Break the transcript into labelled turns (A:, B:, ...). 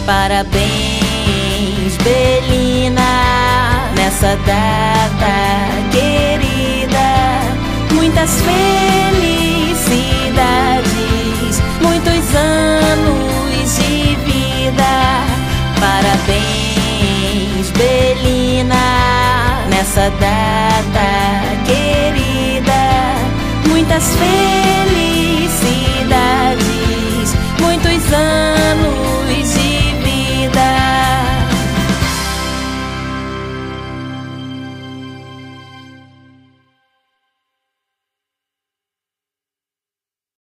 A: Parabéns, Belina, nessa data querida. Muitas felicidades, muitos anos de vida. Parabéns, Belina, nessa data querida. Muitas felicidades, muitos anos